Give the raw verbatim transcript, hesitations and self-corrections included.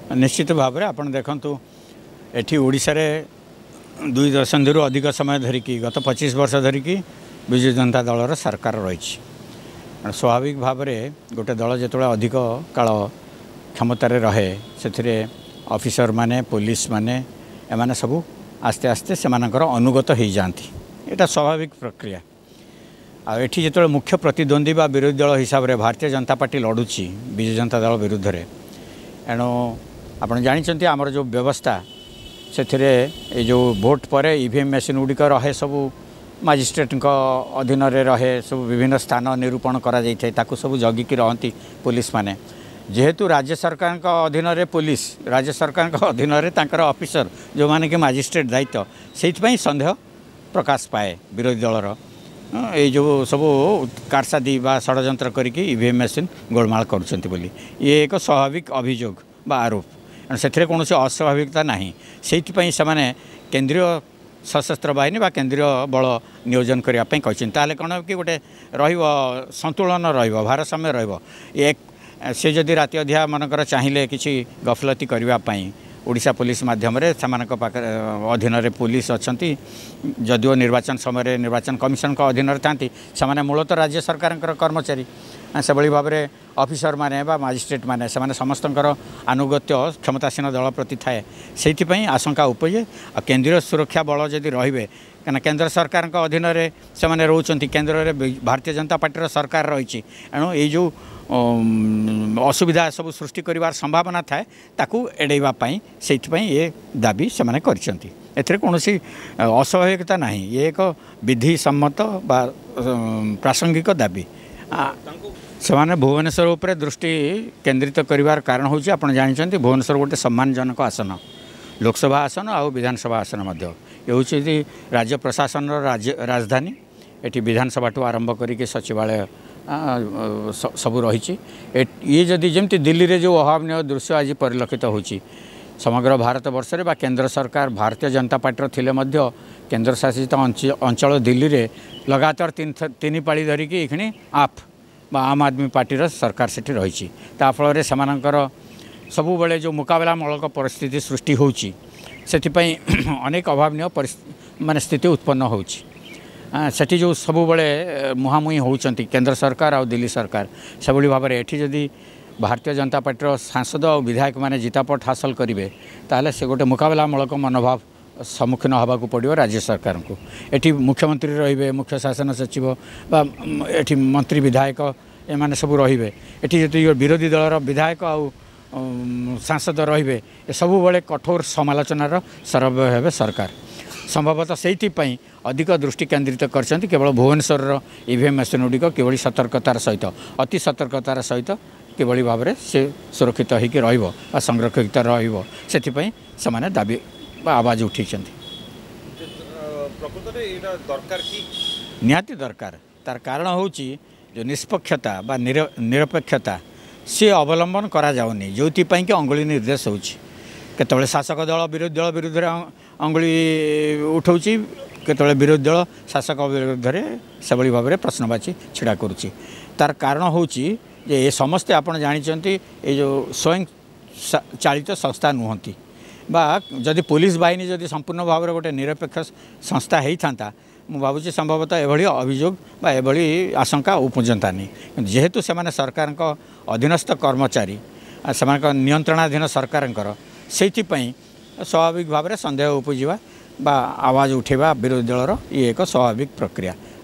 निश्चित भाव में आपड़ देखु एटी ओडिशा रे दुई दशंधि अधिक समय धरिकी गत पच्चीस वर्ष धरिकी विजु जनता दलर सरकार रही। स्वाभाविक भाव में गोटे दल जो अधिक काल क्षमतार रहे से ऑफिसर माने पुलिस माने एमाने सबू आस्ते आस्ते से अनुगत हो जाती। यहाँ स्वाभाविक प्रक्रिया। आठी जो मुख्य प्रतिद्वंदी बा विरोधी दल हिसाब से भारतीय जनता पार्टी लड़ुची विजु जनता दल विरुद्ध में एणु आप जानते आमर जो व्यवस्था से जो भोट पर ईवीएम मेसीन गुड़िक रहे सबू मजिस्ट्रेट अधीन रहे सब विभिन्न स्थान निरूपण कर सब जगिकी रहती पुलिस माने जेहेतु राज्य सरकार अधीन पुलिस राज्य सरकार अधीन ऑफिसर जो माने कि मजिस्ट्रेट दायित्व से सन्देह प्रकाश पाए विरोधी दलर ये जो सब कारसादी बा षड्यंत्र करके ईवीएम मेसीन गोलमाल करुँच ये एक स्वाभाविक अभियोग बा आरोप से कौन अस्वाभाविकता ना से केंद्रीय सशस्त्र बाहिनी बा केंद्रीय बल नियोजन करने कहते कौन कि गोटे रतुलन रभारसाम्य रही से जदि राति अधिया मनकर चाहिए किसी गफलती करने ओडिशा पुलिस माध्यम अधीन पुलिस अच्छा जदिव निर्वाचन समय निर्वाचन कमिशन का अधीन था से मूलतः राज्य सरकार कर्मचारी से भाव में ऑफिसर माने बा मजिस्ट्रेट माने से समस्त आनुगत्य क्षमतासीन दल प्रति थाए से आशंका उपजे केंद्रीय सुरक्षा बल जदि रे कहीं केंद्र सरकार अधीन से रोचंती केंद्र में भारतीय जनता पार्टी सरकार रही एणु ये जो असुविधा सब सृष्टि कर संभावना थाए ताकू एड़ाई से ये दाबी से कर कौन अस्वाभाविकता ना ये एक विधि सम्मत बा प्रासंगिक दाबी से भुवनेश्वर उपर दृष्टि केन्द्रित कर कारण हूँ आप जानते भुवनेश्वर गोटे सम्मानजनक आसन लोकसभा आसन आ विधानसभा आसन ये हूँ राज्य प्रशासन राज्य राजधानी ये विधानसभा आरंभ करके सचिवालय सबू रही ये जदि जमती दिल्ली रे जो अभावनीय दृश्य आज परिलक्षित हो समग्र भारत वर्ष में केंद्र सरकार भारतीय जनता पार्टी थिले मध्य केंद्र शासित अंचल दिल्ली रे लगातार तीन तीन पाली धरिकी एखिणी आप आम आदमी पार्टी सरकार से रही फल सबु बेले जो मुकाबलामूलक परिस्थिति सृष्टि होची अनेक अभावनीय माने स्थिति उत्पन्न होची सेठी जो सबु बेले मुहांमुही होती केंद्र सरकार और दिल्ली सरकार से भाव में एठी जदि भारतीय जनता पार्टी सांसद और विधायक माने जितापट हासिल करेंगे ताहले से गोटे मुकाबलामूलक मनोभाव सम्मुखीन होगा पड़ो राज्य सरकार को। एठी मुख्यमंत्री रे मुख्य शासन सचिव बा एठी मंत्री विधायक एमाने सब रे एठी जो विरोधी दलर विधायक आ सांसद रे सबु बेले कठोर समालोचनार सरव्य हेबे सरकार संभवतः से अधिक दृष्टि केन्द्रित कर केवल भुवनेश्वर ईवीएम मेसीन गुड़िक किभली सतर्कतार सहित अति सतर्कतार सहित किभली भाव में से सुरक्षित होकर रहिबो आ संरक्षित रहिबो सेथिपई समाने दाबी आवाज उठी दरकार कि निहाती दरकार तार कारण हूँ जो निष्पक्षता बा निरपेक्षता सी अवलंबन करा जाउनी जोथिपई कि अंगुली निर्देश होची केतबेले शासक दल विरोधी दल विरुद्ध अंगुली उठाऊँगी केतबेले विरोधी दल शासक विरुद्ध से भाव में प्रश्नवाची छिड़ा करुच्ची तार कारण हूँ ये समस्ते आपड़ जानते ये जो स्वयं चालित संस्था नुहति बा जदि पुलिस बाहिनी जदि संपूर्ण भाव में गोटे निरपेक्ष संस्था होता मु भावुँ संभवतः एभली अभियोग बा एभली आशंका उपजंता नहीं जेहेतु से सरकार अधीनस्थ कर्मचारी से नियंत्रणाधीन सरकार से स्वाभाविक भाव में सन्देह उपजा बा आवाज उठेबा विरोधी दलर ये एक स्वाभाविक प्रक्रिया।